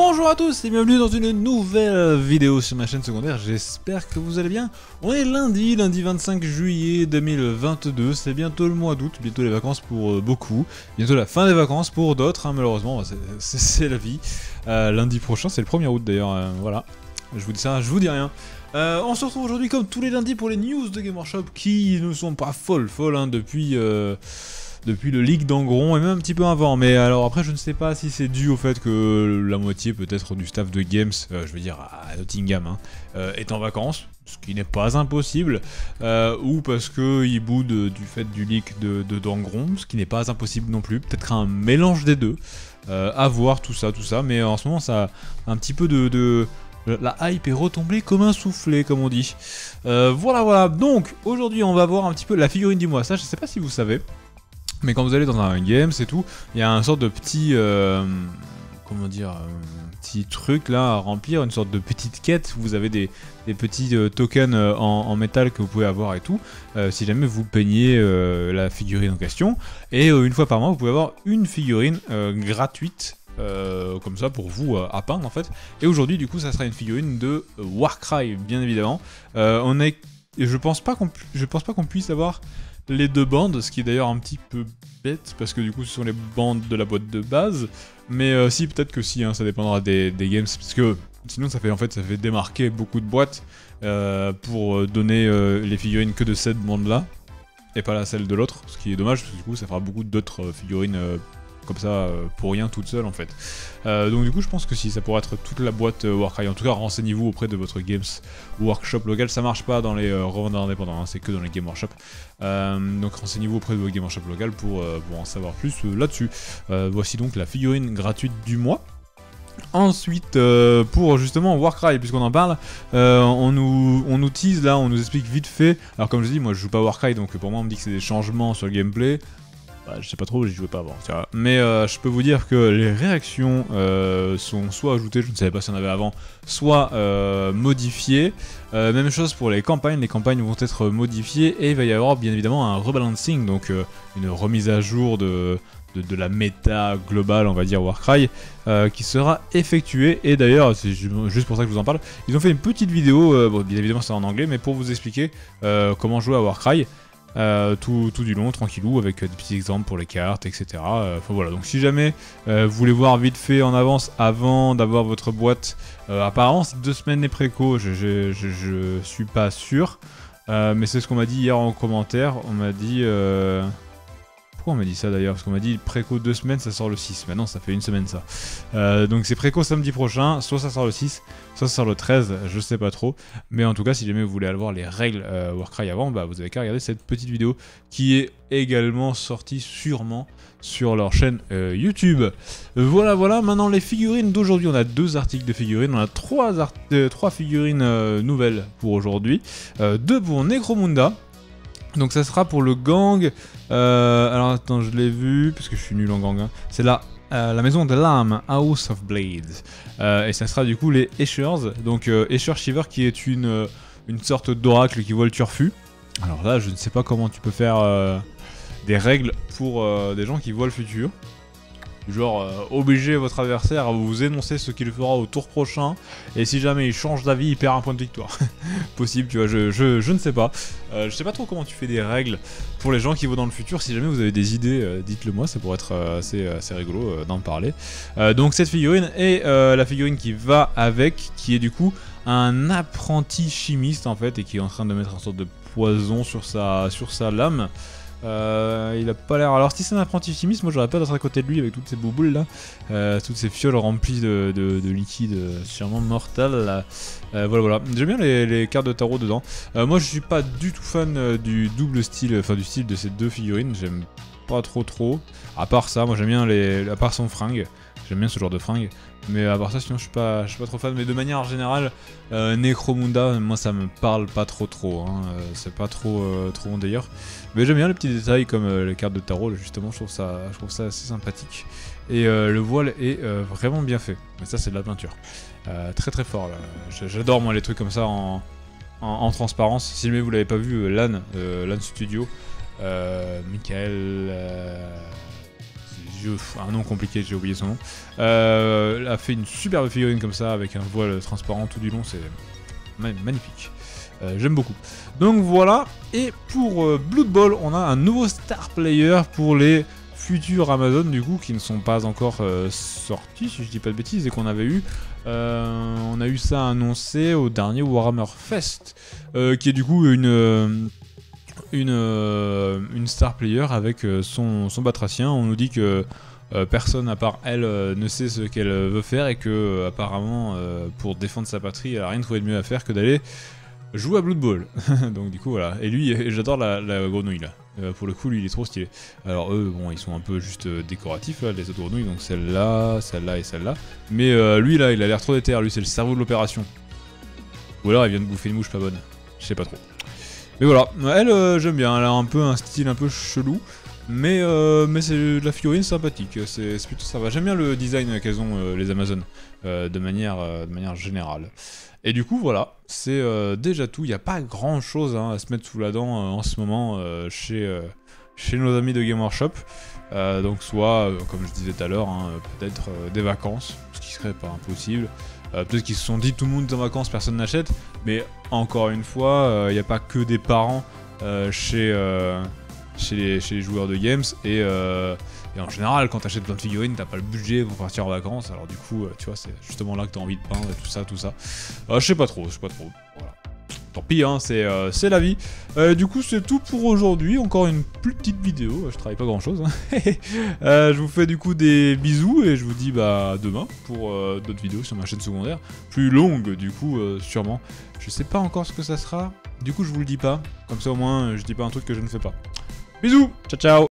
Bonjour à tous et bienvenue dans une nouvelle vidéo sur ma chaîne secondaire, j'espère que vous allez bien. On est lundi 25 juillet 2022, c'est bientôt le mois d'août, bientôt les vacances pour beaucoup, bientôt la fin des vacances pour d'autres, hein, malheureusement, c'est la vie. Lundi prochain, c'est le 1er août d'ailleurs, voilà, je vous dis ça, je vous dis rien. On se retrouve aujourd'hui comme tous les lundis pour les news de Game Workshop qui ne sont pas folles hein, depuis le leak d'Angron et même un petit peu avant, mais alors après je ne sais pas si c'est dû au fait que la moitié peut-être du staff de Games, je veux dire à Nottingham, hein, est en vacances, ce qui n'est pas impossible, ou parce qu'ils boudent du fait du leak d'Angron, ce qui n'est pas impossible non plus, peut-être un mélange des deux, à voir tout ça, mais en ce moment ça a un petit peu la hype est retombée comme un soufflet, comme on dit. Voilà, donc aujourd'hui on va voir un petit peu la figurine du mois, ça je sais pas si vous savez. Mais quand vous allez dans un game, c'est tout, il y a un sorte de petit, comment dire, petit truc là à remplir, une sorte de petite quête. Vous avez des petits tokens en métal que vous pouvez avoir et tout, si jamais vous peignez la figurine en question. Et une fois par mois, vous pouvez avoir une figurine gratuite. Comme ça pour vous à peindre en fait. Et aujourd'hui du coup ça sera une figurine de Warcry bien évidemment. Je pense pas qu'on puisse avoir les deux bandes, ce qui est d'ailleurs un petit peu bête parce que du coup ce sont les bandes de la boîte de base. Mais si, peut-être que si, hein, ça dépendra des games parce que sinon ça fait démarquer beaucoup de boîtes pour donner les figurines que de cette bande là et pas celle de l'autre, ce qui est dommage parce que du coup ça fera beaucoup d'autres figurines comme ça pour rien toute seule en fait. Donc du coup je pense que si ça pourrait être toute la boîte Warcry, en tout cas renseignez-vous auprès de votre Games Workshop local, ça marche pas dans les revendeurs indépendants, hein, c'est que dans les Game Workshop. Donc renseignez-vous auprès de votre Game Workshop local pour en savoir plus là-dessus. Voici donc la figurine gratuite du mois. Ensuite, pour justement Warcry, puisqu'on en parle, on nous tease là, on nous explique vite fait. Alors comme je dis, moi je joue pas Warcry, donc pour moi on me dit que c'est des changements sur le gameplay. Je sais pas trop, j'y jouais pas avant, tu vois. Mais je peux vous dire que les réactions sont soit ajoutées, je ne savais pas s'il y en avait avant, soit modifiées. Même chose pour les campagnes vont être modifiées et il va y avoir bien évidemment un rebalancing, donc une remise à jour de la méta globale, on va dire Warcry, qui sera effectuée. Et d'ailleurs, c'est juste pour ça que je vous en parle, ils ont fait une petite vidéo, bon bien évidemment c'est en anglais, mais pour vous expliquer comment jouer à Warcry. Tout du long, tranquillou, avec des petits exemples pour les cartes, etc. Enfin voilà, donc si jamais vous voulez voir vite fait en avance avant d'avoir votre boîte, apparemment c'est 2 semaines les préco, je suis pas sûr, mais c'est ce qu'on m'a dit hier en commentaire, on m'a dit... Pourquoi on m'a dit ça d'ailleurs? Parce qu'on m'a dit préco 2 semaines, ça sort le 6. Maintenant ça fait 1 semaine ça. Donc c'est préco samedi prochain, soit ça sort le 6, soit ça sort le 13, je sais pas trop. Mais en tout cas, si jamais vous voulez aller voir les règles Warcry avant, bah vous avez qu'à regarder cette petite vidéo qui est également sortie sûrement sur leur chaîne YouTube. Voilà, maintenant les figurines d'aujourd'hui, on a 2 articles de figurines, on a 3 figurines nouvelles pour aujourd'hui, 2 pour Necromunda. Donc ça sera pour le gang, alors attends, je l'ai vu, parce que je suis nul en gang, hein. C'est la maison de l'âme, House of Blades, et ça sera du coup les Eschers, donc Escher Shiver qui est une sorte d'oracle qui voit le turfu. Alors là, je ne sais pas comment tu peux faire des règles pour des gens qui voient le futur. Genre obliger votre adversaire à vous énoncer ce qu'il fera au tour prochain, et si jamais il change d'avis, il perd un point de victoire. Possible, tu vois, je ne sais pas. Je sais pas trop comment tu fais des règles pour les gens qui vont dans le futur. Si jamais vous avez des idées, dites-le moi, ça pourrait être assez rigolo d'en parler. Donc cette figurine et la figurine qui va avec, qui est du coup un apprenti chimiste en fait, et qui est en train de mettre une sorte de poison sur sa lame. Il a pas l'air... Alors si c'est un apprenti chimiste, moi j'aurais pas d'être à côté de lui avec toutes ces bouboules là, toutes ces fioles remplies de liquide sûrement mortel là. Voilà. J'aime bien les cartes de tarot dedans. Moi je suis pas du tout fan du double style, enfin du style de ces 2 figurines, j'aime pas trop. À part ça, moi j'aime bien à part son fringue, j'aime bien ce genre de fringue. Mais à part ça, sinon je suis pas trop fan. Mais de manière générale, Necromunda, moi ça me parle pas trop, hein. C'est pas trop mon délire. Mais j'aime bien les petits détails comme les cartes de tarot, justement, je trouve ça assez sympathique. Et le voile est vraiment bien fait. Mais ça c'est de la peinture. Très fort là. J'adore moi les trucs comme ça en transparence. Si jamais vous l'avez pas vu, LAN Studio, Michael... un nom compliqué, j'ai oublié son nom, a fait une superbe figurine comme ça avec un voile transparent tout du long, c'est magnifique. J'aime beaucoup. Donc voilà, et pour Blood Bowl, on a un nouveau star player pour les futurs Amazon du coup, qui ne sont pas encore sortis, si je dis pas de bêtises, et qu'on avait eu. On a eu ça annoncé au dernier Warhammer Fest, qui est du coup une star player avec son batracien. On nous dit que personne à part elle ne sait ce qu'elle veut faire et que apparemment pour défendre sa patrie elle a rien trouvé de mieux à faire que d'aller jouer à Blood Bowl. Donc du coup voilà, et lui j'adore la grenouille là, pour le coup lui il est trop stylé. Alors eux bon ils sont un peu juste décoratifs là, les autres grenouilles, donc celle-là et celle-là, mais lui là il a l'air trop déter, lui c'est le cerveau de l'opération. Ou alors il vient de bouffer une mouche pas bonne, je sais pas trop. Mais voilà, elle j'aime bien, elle a un peu un style un peu chelou, mais c'est de la figurine sympathique, c'est plutôt ça va. J'aime bien le design qu'elles ont les Amazones, de manière générale. Et du coup voilà, c'est déjà tout, il n'y a pas grand chose à se mettre sous la dent en ce moment chez nos amis de Game Workshop. Donc soit, comme je disais tout à l'heure, peut-être des vacances, ce qui serait pas impossible. Peut-être qu'ils se sont dit tout le monde est en vacances, personne n'achète, mais encore une fois, il n'y a pas que des parents chez les joueurs de games, et en général quand t'achètes plein de figurines t'as pas le budget pour partir en vacances, alors du coup tu vois c'est justement là que t'as envie de peindre et tout ça. Je sais pas trop, voilà. Tant pis, c'est la vie. Du coup, c'est tout pour aujourd'hui. Encore une plus petite vidéo. Je travaille pas grand chose. Je vous fais du coup des bisous et je vous dis à demain pour d'autres vidéos sur ma chaîne secondaire. Plus longue, du coup, sûrement. Je sais pas encore ce que ça sera. Du coup, je vous le dis pas. Comme ça, au moins, je dis pas un truc que je ne fais pas. Bisous, ciao ciao.